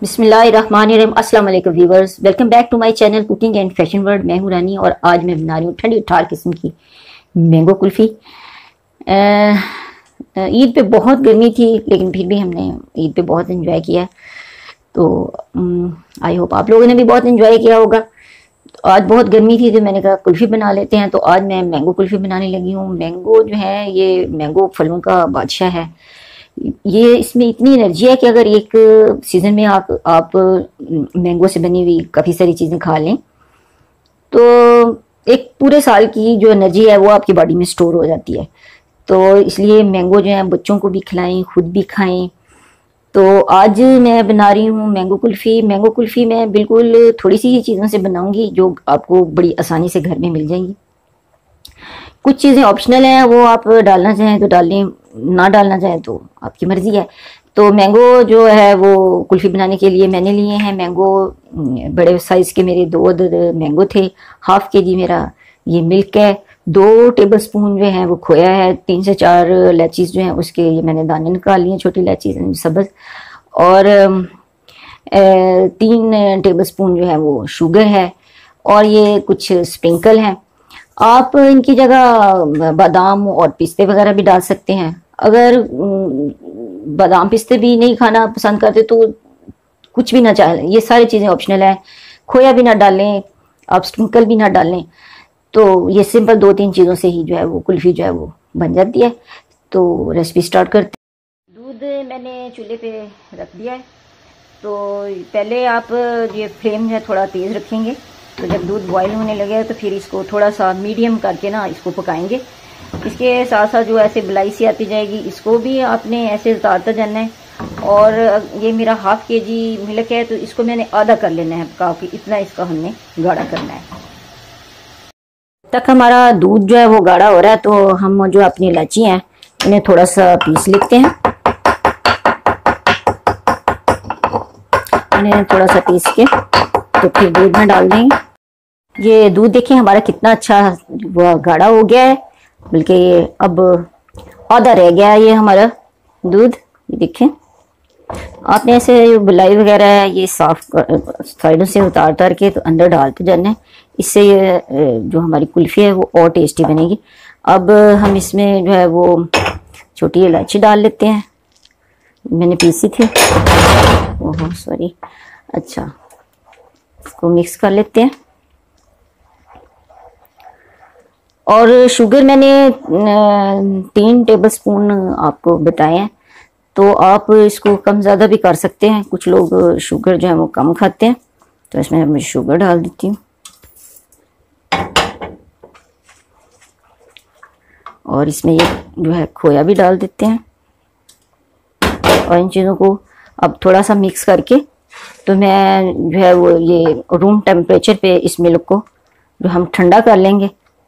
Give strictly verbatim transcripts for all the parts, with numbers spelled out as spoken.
बिस्मिल्लाहिर्रहमानिर्रहीम। अस्सलाम वालेकुम viewers, welcome back to my channel cooking and fashion world. मैं हूं रानी और आज मैं बना रही हूं ठंडी ठार किस्म की मैंगो कुल्फ़ी। ईद पे बहुत गर्मी थी लेकिन फिर भी हमने ईद पे बहुत एंजॉय किया। तो आई होप आप लोगों ने भी बहुत एंजॉय किया होगा। तो आज बहुत गर्मी थी तो मैंने कहा कुल्फ़ी बना लेते हैं। तो आज मैं मैंगो कुल्फ़ी बनाने लगी हूँ। मैंगो जो है ये मैंगो फलों का बादशाह है। ये इसमें इतनी एनर्जी है कि अगर एक सीज़न में आप आप मैंगो से बनी हुई काफ़ी सारी चीज़ें खा लें तो एक पूरे साल की जो एनर्जी है वो आपकी बॉडी में स्टोर हो जाती है। तो इसलिए मैंगो जो है बच्चों को भी खिलाएं, खुद भी खाएं। तो आज मैं बना रही हूँ मैंगो कुल्फ़ी। मैंगो कुल्फ़ी मैं बिल्कुल थोड़ी सी ही चीज़ों से बनाऊंगी जो आपको बड़ी आसानी से घर में मिल जाएंगी। कुछ चीज़ें ऑप्शनल हैं, वो आप डालना चाहें तो डाल लें, ना डालना चाहें तो आपकी मर्ज़ी है। तो मैंगो जो है वो कुल्फ़ी बनाने के लिए मैंने लिए हैं मैंगो, बड़े साइज़ के मेरे दो मैंगो थे। हाफ के जी मेरा ये मिल्क है, दो टेबलस्पून जो है वो खोया है, तीन से चार इलायचीज़ जो हैं उसके ये मैंने दाने निकाल लिए, छोटी इलायची सब्ज़, और तीन टेबलस्पून जो है वो शुगर है, और ये कुछ स्प्रिंकल हैं। आप इनकी जगह बादाम और पिस्ते वगैरह भी डाल सकते हैं। अगर बादाम पिस्ते भी नहीं खाना पसंद करते तो कुछ भी ना चाहें, ये सारी चीज़ें ऑप्शनल है। खोया भी ना डालें, आप स्प्रिंकल भी ना डालें। तो ये सिंपल दो तीन चीज़ों से ही जो है वो कुल्फ़ी जो है वो बन जाती है। तो रेसिपी स्टार्ट करते हैं। दूध मैंने चूल्हे पे रख दिया है। तो पहले आप ये फ्लेम जो है थोड़ा तेज़ रखेंगे। तो जब दूध बॉईल होने लगे तो फिर इसको थोड़ा सा मीडियम करके ना इसको पकाएंगे। इसके साथ साथ जो ऐसे बलाई सी आती जाएगी इसको भी आपने ऐसे उतारता जाना है। और ये मेरा हाफ के जी मिल्क है तो इसको मैंने आधा कर लेना है, काफ़ी इतना इसका हमने गाढ़ा करना है। तक हमारा दूध जो है वो गाढ़ा हो रहा है तो हम जो अपनी इलायची हैं इन्हें थोड़ा सा पीस लेते हैं। इन्हें थोड़ा सा पीस के तो फिर दूध में डाल देंगे। ये दूध देखिए हमारा कितना अच्छा वो गाढ़ा हो गया है, बल्कि ये अब आधा रह गया है ये हमारा दूध। ये देखें, आपने ऐसे बलाई वगैरह है ये साफ साइडों से उतार उतार के तो अंदर डालते जाना है। इससे ये जो हमारी कुल्फ़ी है वो और टेस्टी बनेगी। अब हम इसमें जो है वो छोटी इलायची डाल लेते हैं, मैंने पीसी थी। ओहो सॉरी। अच्छा, इसको मिक्स कर लेते हैं। और शुगर मैंने तीन टेबलस्पून आपको बताए हैं, तो आप इसको कम ज़्यादा भी कर सकते हैं। कुछ लोग शुगर जो है वो कम खाते हैं तो इसमें मैं शुगर डाल देती हूँ। और इसमें ये जो है खोया भी डाल देते हैं। और इन चीज़ों को अब थोड़ा सा मिक्स करके तो मैं जो है वो ये रूम टेम्परेचर पे इस मिल्क को जो हम ठंडा कर लेंगे।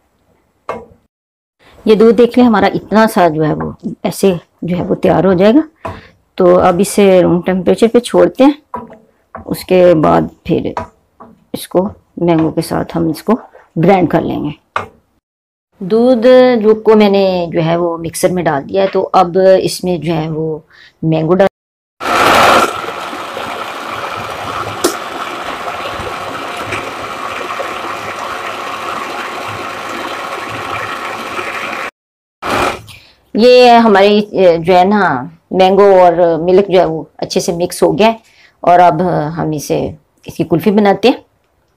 ये दूध देख लें हमारा इतना सा जो है वो ऐसे जो है वो तैयार हो जाएगा। तो अब इसे रूम टेम्परेचर पे छोड़ते हैं। उसके बाद फिर इसको मैंगो के साथ हम इसको ग्राइंड कर लेंगे। दूध जो को मैंने जो है वो मिक्सर में डाल दिया है। तो अब इसमें जो है वो मैंगो डाल, ये हमारी जो है ना मैंगो और मिल्क जो है वो अच्छे से मिक्स हो गया है। और अब हम इसे इसकी कुल्फ़ी बनाते हैं।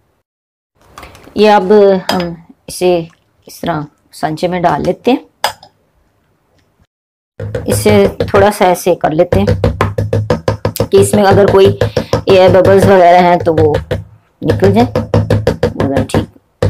ये अब हम इसे इस तरह सांचे में डाल लेते हैं। इसे थोड़ा सा ऐसे कर लेते हैं कि इसमें अगर कोई एयर बबल्स वगैरह हैं तो वो निकल जाए। वगैरह ठीक।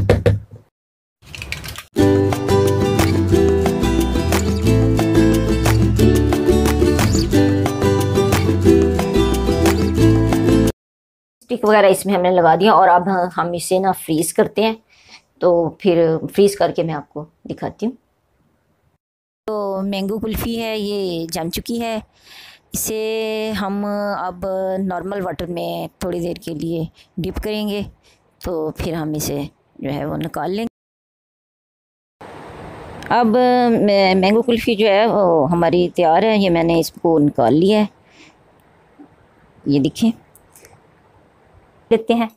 स्टिक वगैरह इसमें हमने लगा दिया और अब हम इसे ना फ्रीज करते हैं। तो फिर फ्रीज करके मैं आपको दिखाती हूँ। तो मैंगो कुल्फ़ी है ये जम चुकी है। इसे हम अब नॉर्मल वाटर में थोड़ी देर के लिए डिप करेंगे तो फिर हम इसे जो है वो निकाल लेंगे। अब मैंगो कुल्फ़ी जो है वो हमारी तैयार है। ये मैंने इसको निकाल लिया है, ये देखिए। देते हैं।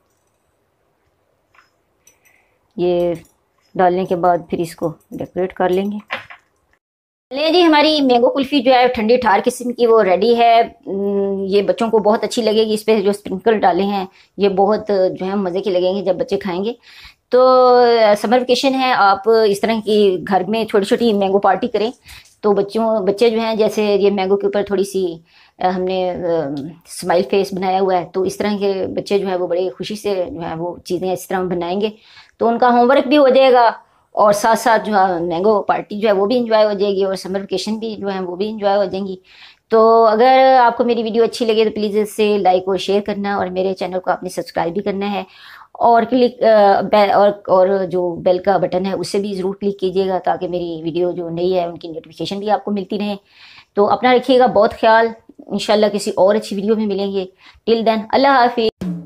ये डालने के बाद फिर इसको डेकोरेट कर लेंगे। चलिए जी, हमारी मैंगो कुल्फी जो है ठंडी ठार किस्म की वो रेडी है। ये बच्चों को बहुत अच्छी लगेगी। इस पे जो स्प्रिंकल डाले हैं ये बहुत जो है मज़े की लगेंगे जब बच्चे खाएंगे। तो समर वेकेशन है, आप इस तरह की घर में छोटी छोटी मैंगो पार्टी करें तो बच्चों बच्चे जो हैं, जैसे ये मैंगो के ऊपर थोड़ी सी हमने स्माइल फेस बनाया हुआ है, तो इस तरह के बच्चे जो है वो बड़े खुशी से जो है वो चीज़ें इस तरह बनाएंगे तो उनका होमवर्क भी हो जाएगा और साथ साथ जो है मैंगो पार्टी जो है वो भी इंजॉय हो जाएगी और समर वेकेशन भी जो है वो भी इंजॉय हो जाएंगी। तो अगर आपको मेरी वीडियो अच्छी लगे तो प्लीज़ इसे लाइक और शेयर करना और मेरे चैनल को आपने सब्सक्राइब भी करना है और क्लिक और और जो बेल का बटन है उससे भी ज़रूर क्लिक कीजिएगा ताकि मेरी वीडियो जो नई है उनकी नोटिफिकेशन भी आपको मिलती रहे। तो अपना रखिएगा बहुत ख्याल, इंशाल्लाह किसी और अच्छी वीडियो में मिलेंगे। टिल देन, अल्लाह हाफिज़।